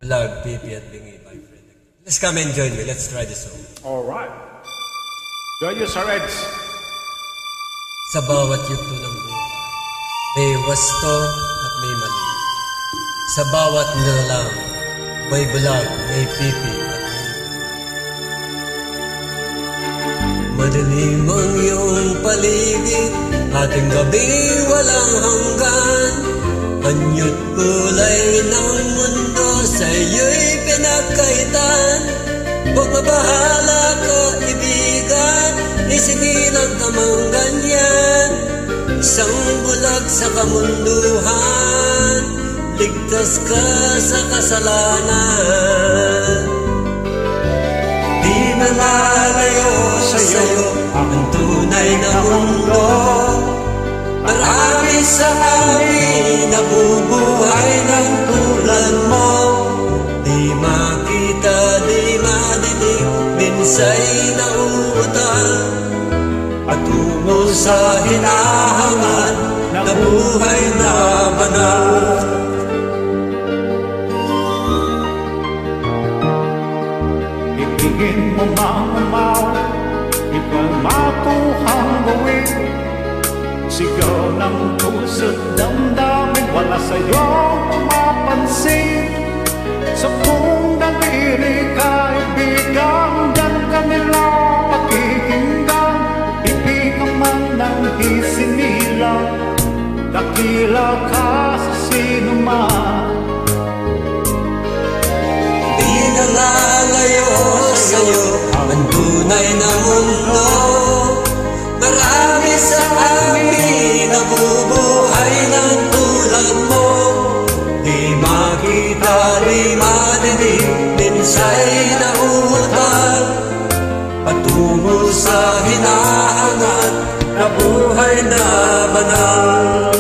Vlog, Pipi at Bingi by Frederick. Let's come and join me. Let's try this song. Alright. Join you, Sir Eds. Sa bawat yugto ng buhay, may wasto at may mali. Sa bawat nilalang, may bulag, may pipi at may... Madilim ang iyong paligid, ating gabi walang hanggan. Anyot kulay ng mundo, sa iyo'y pinagkaitan. Huwag mabahala ka, ibigan, isigilang ka mang ganyan. Isang bulag sa kamunduhan, ligtas ka sa kasalanan. Di malalayo sa'yo ang tunay na mundo. Marami sa amin nabubuhay ng tulad mo. Di makita, di madinig, minsay nauutal. Patungo sa hinahangad na buhay na banal. Ibigin mo mang umaw, ibang makuhang gawin. Sigaw ng puso't damdamin, wala sa'yo mapansin. Sa kung daliri kaibigan, dan kanila pakikinggan. Hindi ka man ng isinilang, dakila ka sa sinuman. Di nalalayo sa'yo ang tunay na mundo. Marami sa amin nabubuhay ng tulad mo. Di makita, di madinig, minsay nauutal. Patungo sa hinahangad na buhay na banal.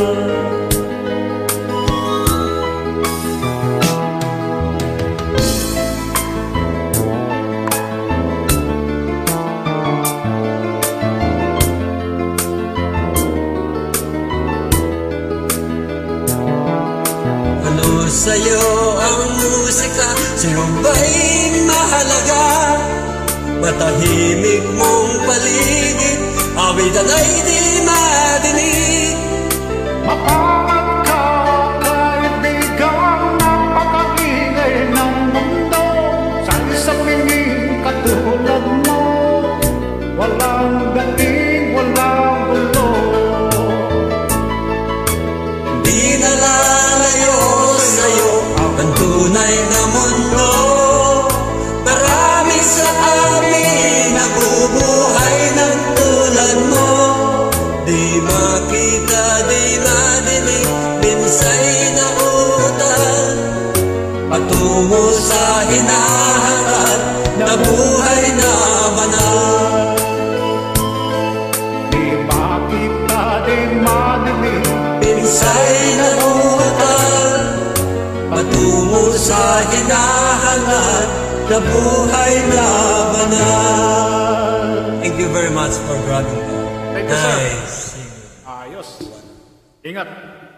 Sa'yo ang musika, sa'yo ba'y mahalaga? Matahimik mong paligid, awitan ay di madinig. Mapamat ka, kaibigan, napakaingay ng mundo. Sa'yo sa pingin katulad mo, walang dating, walang gulo. Di nalalayo sa'yo ang tunay na mundo. Marami sa amin nabubuhay ng tulad mo. Di makita, di madinig, minsay nauutal. Patungo sa hinahangad na buhay na banal. Di makita, di madinig, minsay nauutal. Patungo sa hinahangad na buhay na banal. Thank you very much for grabbing that. Thank you, sir. Nice. Ayos. Ingat.